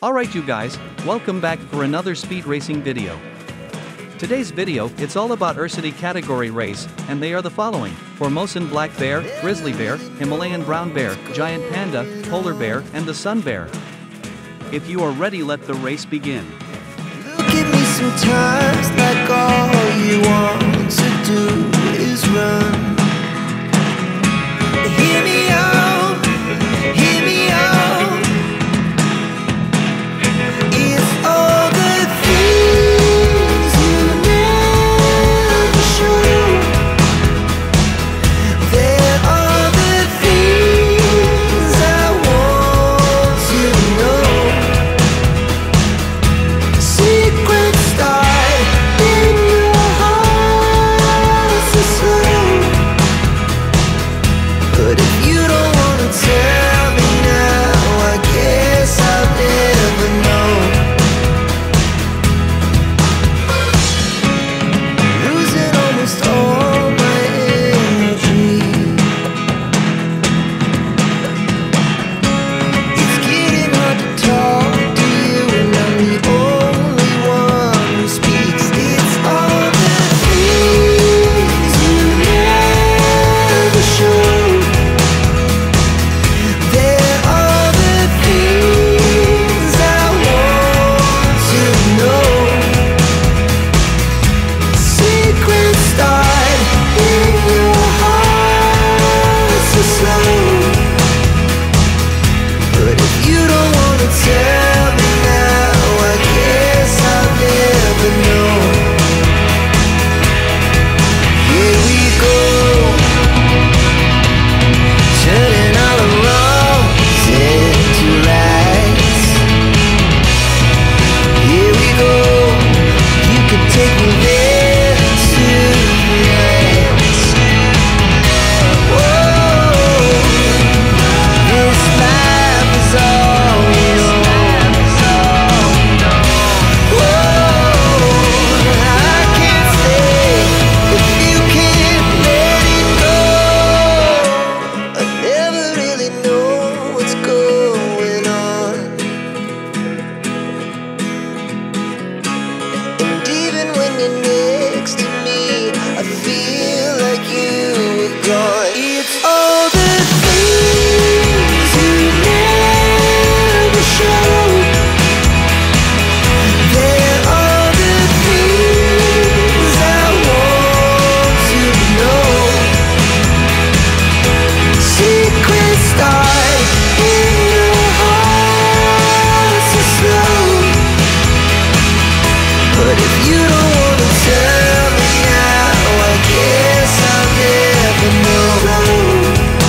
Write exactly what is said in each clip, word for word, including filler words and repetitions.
Alright you guys, welcome back for another speed racing video. Today's video, it's all about Ursidae category race, and they are the following: Formosan black bear, grizzly bear, Himalayan brown bear, giant panda, polar bear, and the sun bear. If you are ready, let the race begin. Look at me sometimes like all you want to do is run. Hear me out, hear me out. It's all the things you never show. There are the things I want to know. Secrets start in your heart so slow. But if you don't wanna tell me now, I guess I'll never know. Losing almost all my energy. It's getting hard to talk to you, and I'm the only one who speaks. It's all the things you never show. There are the things I want to know. Secrets start in your heart so slow. But if you don't wanna tell me now, I guess I'll never know. Here we go, turning all the wrongs into rights. Here we go, you can take me there tonight. Whoa, this life is all we own. Whoa, I can't stay if you can't let it go. I never really know what's going on. And even when you're next to me, I feel like you were gone. It's all the things you never show. There are the things I want to know. Secrets start in your heart so slow. But if you don't wanna tell me now, I guess I'll never know.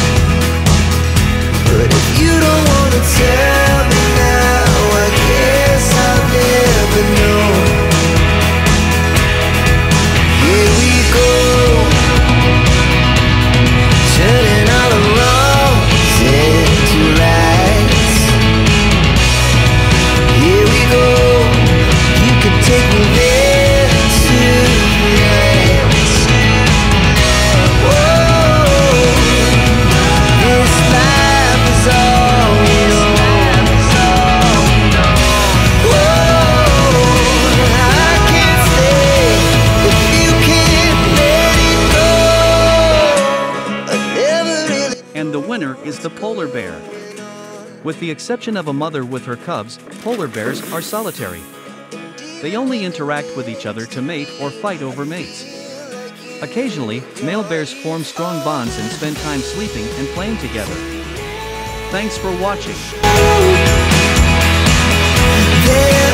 But if you don't wanna tell me now, I guess I'll never know. Here we go, turning all the wrongs into rights. Here we go, you can take me there tonight. Whoa, this life is all we own. Whoa, I can't stay if you can't let it go. I never really. And the winner is the polar bear. With the exception of a mother with her cubs, polar bears are solitary. They only interact with each other to mate or fight over mates. Occasionally, male bears form strong bonds and spend time sleeping and playing together. Thanks for watching. There